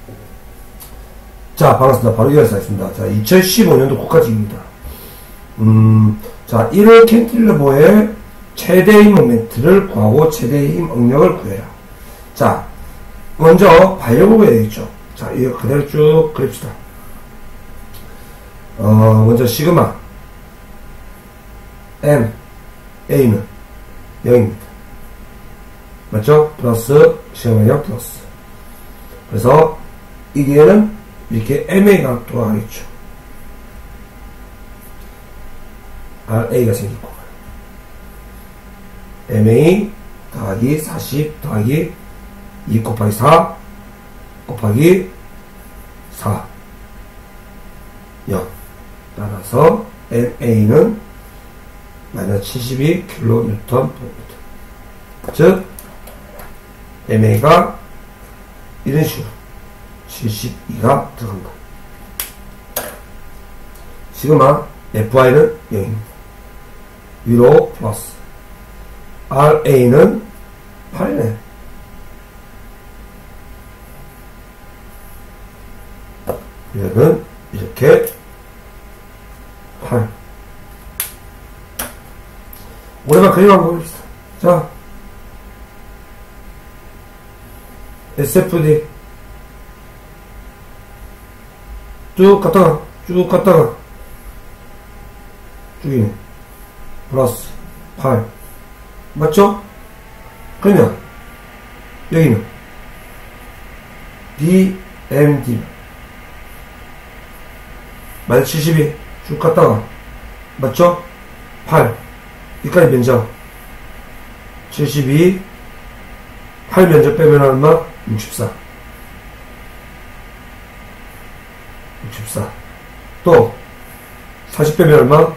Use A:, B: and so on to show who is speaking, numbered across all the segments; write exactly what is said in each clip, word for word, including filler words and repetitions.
A: 자, 반갑습니다. 바로 이어서 하겠습니다. 자, 이천십오 년도 국가직입니다. 음, 자, 일 호 캔틸러버의 최대 힘 모멘트를 구하고 최대 힘 응력을 구해라. 자, 먼저 반려곡을 해야 되겠죠. 자, 이거 그대로 쭉 그립시다. 어, 먼저 시그마 M A는 영입니다. 맞죠? 플러스 시그마 영 플러스. 그래서 이게는 이렇게 엠에이가 돌아가겠죠. 알에이가 생길 거예요. 엠에이 더하기 사십 더하기 이 곱하기 사 곱하기 사 영. 따라서 엠에이는 마이너스 칠십이 킬로뉴턴 퍼 미터. 즉 엠에이가 이런 식으로 칠십이가 들어간다. 시그마 에프아이는 영입니다. 위로 플러스 알에이는 팔이네. 얘는 이렇게 팔. 오랜만에 그림 한번 보여줍시다. 자, 에스에프디 쭉 갔다가 쭉 갔다가 쭉이네. 플러스 팔. 맞죠? 그러면 여기는 디엠디 마이너스 칠십이 쭉 갔다가 맞죠? 팔. 여기까지 면적 칠십이 팔 면적 빼면 얼마? 육십사. 육십사. 또 사십 빼면 얼마?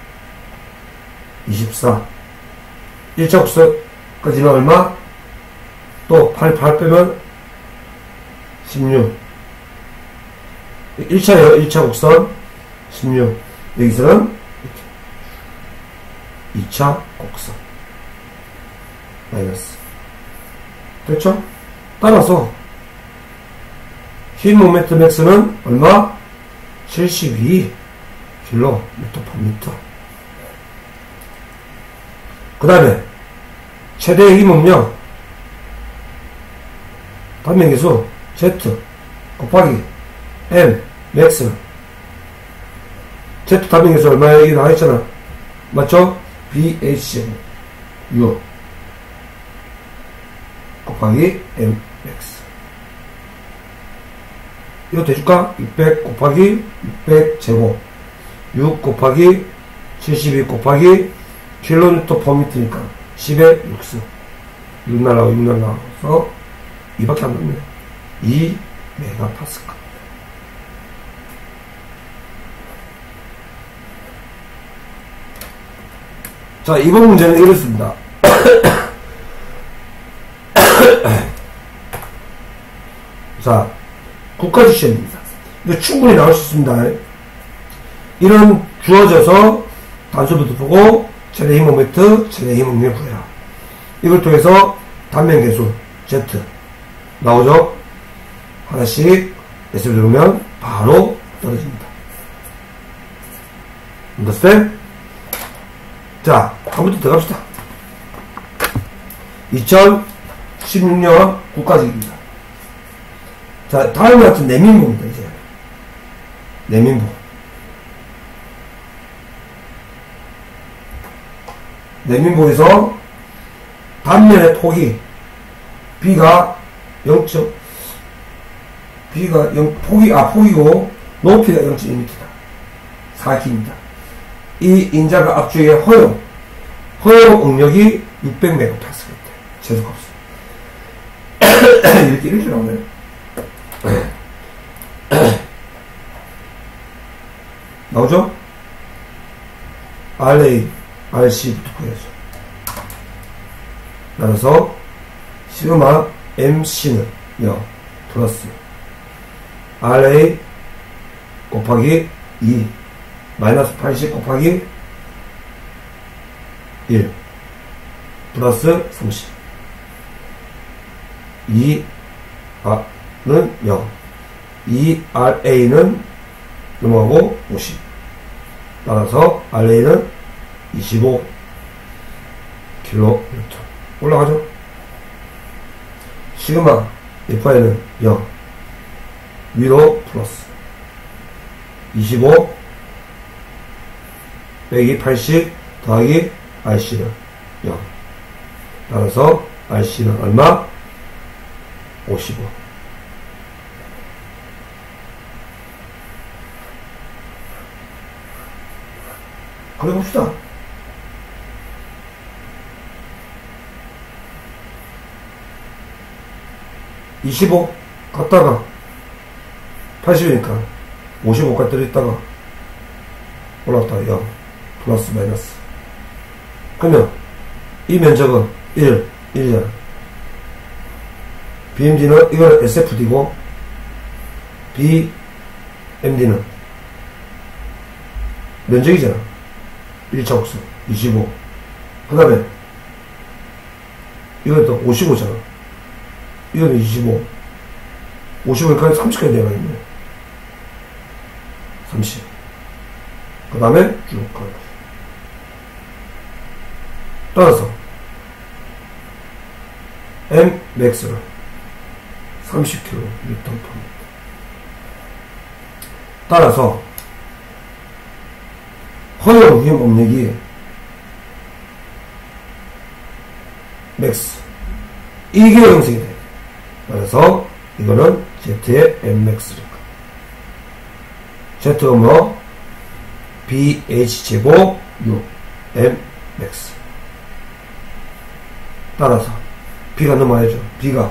A: 이십사. 일 차 곡선까지는 얼마? 또 팔, 팔 빼면 십육. 일 차요. 일 차 곡선 십육. 여기서는 이렇게 이 차 곡선 마이너스. 됐죠? 따라서 힘 모멘트 맥스는 얼마? 칠십이 킬로미터 퍼 미터. 그 다음에 최대의 힘은요, 단면계수 Z 곱하기 M 맥스. Z 단면계수 얼마야? 여기 나와있잖아. 맞죠? 비에이치 U 곱하기 M 맥스. 이거 돼줄까? 육백 곱하기 육백 제곱 육 곱하기 칠십이 곱하기 킬로미터 퍼 미터니까 십의 육승. 육 날라고 육 날라서 이밖에 안 남네. 이 메가파스칼. 자, 이번 문제는 이렇습니다. 자, 국가직 시험입니다. 이거 충분히 나올 수 있습니다. 이런 주어져서 단수부터 보고 최대 힘 모멘트, 최대 힘 응력 구해라. 이걸 통해서 단면 계수 Z 나오죠? 하나씩 에스를 누르면 바로 떨어집니다. understand? 자, 한번더 들어갑시다. 이천십육 년 국가직입니다. 자, 다음과 같은 내민부입니다, 이제. 내민부. 내민부에서 단면의 폭이 B가 영. B가 영, 폭이, 아, 폭이고, 높이가 영 점 일 미터다. 사 킬로미터입니다. 이 인자가 압축의 허용, 허용 응력이 육백 메가파스칼. 재수가 없어. 이렇게 이렇게 나오네. 나오죠? 알에이, 알씨부터 구해야죠. 따라서 시그마 엠씨는 영 플러스 알에이 곱하기 이 마이너스 팔십 곱하기 일 플러스 삼십. 이는 영. 이 알에이는 넘어가고 오십. 따라서 알에이는 이십오 킬로뉴턴. 올라가죠? 시그마 에프아이는 영. 위로 플러스. 이십오 빼기 팔십 더하기 알씨는 영. 따라서 알씨는 얼마? 오십오. 그래 봅시다. 이십오 갔다가 팔십이니까 오십오까지 들어있다가 올라왔다가 영 플러스 마이너스. 그러면 이 면적은 일, 일이잖아. 비엠디는 이거는 에스에프디고 비엠디는 면적이잖아. 일 차 곡선 이십오. 그 다음에 이건 또 오십오잖아. 이거는 이십오. 오십오니까 삼십까지 내려가겠네. 삼십. 그 다음에 쭉 가는 거지. 따라서 M max를 삼십 킬로미터 봅니다. 따라서 허용 위험 업력이 맥스 이게 형성이 돼. 그래서 이거는 Z의 Mmax니까 Z가 뭐 비에이치제곱 육 Mmax. 따라서 B가 넘어야죠. B가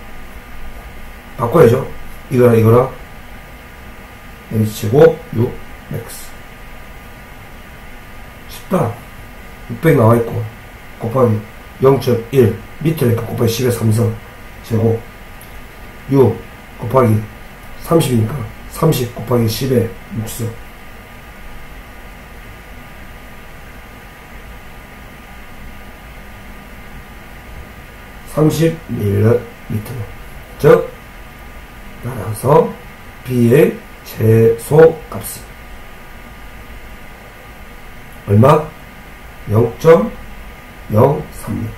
A: 바꿔야죠. 이거랑 이거랑 H제곱 육 Max. 쉽다. 육백 나와있고 곱하기 영 점 일 밑에니까 곱하기 십의 삼성 제곱 육 곱하기 삼십이니까 삼십 곱하기 십의 육성. 삼십 밀리미터. 즉 따라서 B의 최소 값은 얼마? 영 점 영삼 미터.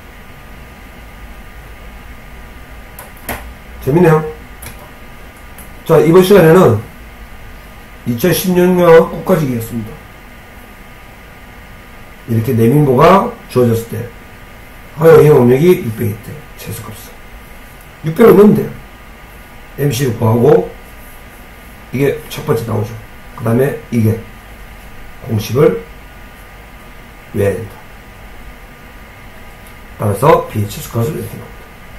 A: 재밌네요. 자, 이번 시간에는 이천십육 년 국가직이었습니다. 이렇게 내민보가 주어졌을 때 허용 이용 업력이 육백일 때 최소값은 육백을 넣으면 돼요. 엠씨유 구하고 이게 첫 번째 나오죠. 그 다음에 이게 공식을 외워야 된다. 따라서 B의 최소값을 이렇게 나옵니다.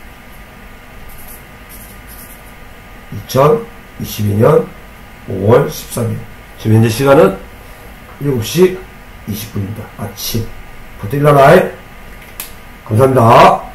A: 이천이십이 년 오월 십삼 일. 지금 현재 시간은 일곱 시 이십 분입니다. 아침. 부터 일어나라. 감사합니다.